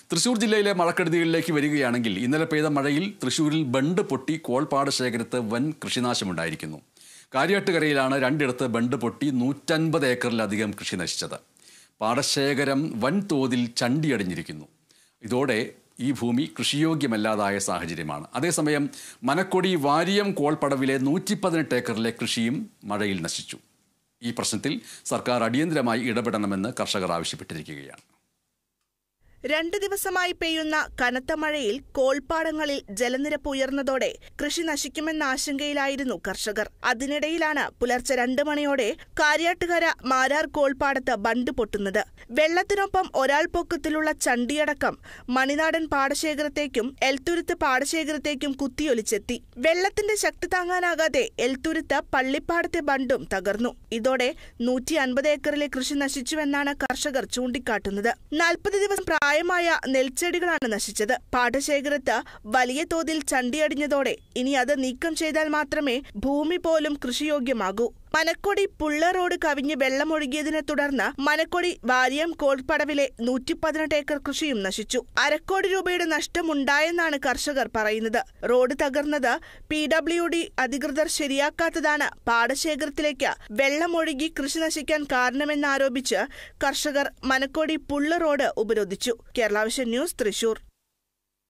തൃശൂർ ജില്ലയിലെ മഴക്കെടുതികളിലേക്ക് വരികയാണെങ്കിൽ ഇന്നലെ പെയ്ത മഴയിൽ തൃശൂരിൽ ബണ്ട് പൊട്ടി കോൾപ്പാടശേഖരത്ത് വൻ കൃഷിനാശമുണ്ടായിരിക്കുന്നു. കാര്യാട്ടുകരയിലാണ് രണ്ടിടത്ത് ബണ്ട് പൊട്ടി 150 ഏക്കറിലധികം കൃഷി നശിച്ചത്. പാടശേഖരം വൻതോതിൽ ചണ്ടിയടിഞ്ഞിരിക്കുന്നു. ഇതോടെ ഈ ഭൂമി കൃഷിയോഗ്യമല്ലാതായ സാഹചര്യമാണ്. അതേസമയം മനക്കൊടി വാരിയം കോൾപ്പടവിലെ 118 ഏക്കറിലെ കൃഷിയും മഴയിൽ നശിച്ചു. ഈ പ്രശ്നത്തിൽ സർക്കാർ അടിയന്തരമായി ഇടപെടണമെന്ന് കർഷകർ ആവശ്യപ്പെട്ടിരിക്കുകയാണ്. 2 ദിവസമായി പെയ്യുന്ന കനത്ത മഴയിൽ കോൾപ്പാടങ്ങളിൽ ജലനിരപ്പ് ഉയർന്നതോടെ കൃഷി നശിക്കുമെന്ന ആശങ്കയിലായിരുന്നു കർഷകർ. അതിനിടയിലാണ് പുലർച്ചെ 2 മണിയോടെ കാര്യാട്ടുകര മാരാർ കോൾപ്പാടത്ത് ബണ്ട് പൊട്ടുന്നത്. വെള്ളത്തിനൊപ്പം ഒരാൾ പൊക്കത്തിലുള്ള ചണ്ടിയടക്കം മണിനാടൻ പാടശേഖരത്തേക്കും എൽത്തുരുത്ത് പാടശേഖരത്തേക്കും കുത്തിയൊലിച്ചെത്തി. വെള്ളത്തിന്റെ ശക്തി താങ്ങാനാകാതെ എൽത്തുരുത്ത് പള്ളിപ്പാടത്തെ ബണ്ടും തകർന്നു. ഇതോടെ 150 ഏക്കറിലെ കൃഷി നശിച്ചുവെന്നാണ് കർഷകർ ചൂണ്ടിക്കാട്ടുന്നത്. 40 ദിവസം പ്രായമായ നെൽച്ചെടികളാണ് നശിച്ചത്. പാടശേഖരത്ത് വലിയ തോതിൽ ചണ്ടിയടിഞ്ഞതോടെ ഇനി അത് നീക്കം ചെയ്താൽ മാത്രമേ ഭൂമി പോലും കൃഷിയോഗ്യമാകൂ. മനക്കൊടി പുള്ള റോഡ് കവിഞ്ഞ് വെള്ളമൊഴുകിയതിനെ തുടർന്ന് മനക്കൊടി വാരിയം കോൾപ്പടവിലെ 118 ഏക്കർ കൃഷിയും നശിച്ചു. 1/2 കോടി രൂപയുടെ നഷ്ടമുണ്ടായെന്നാണ് കർഷകർ പറയുന്നത്. റോഡ് തകർന്നത് PWD അധികൃതർ ശരിയാക്കാത്തതാണ് പാടശേഖരത്തിലേക്ക് വെള്ളമൊഴുകി കൃഷി നശിക്കാൻ കാരണമെന്നാരോപിച്ച് കർഷകർ മനക്കൊടി പുള്ള റോഡ് ഉപരോധിച്ചു. Kerala vision news, Thrissur.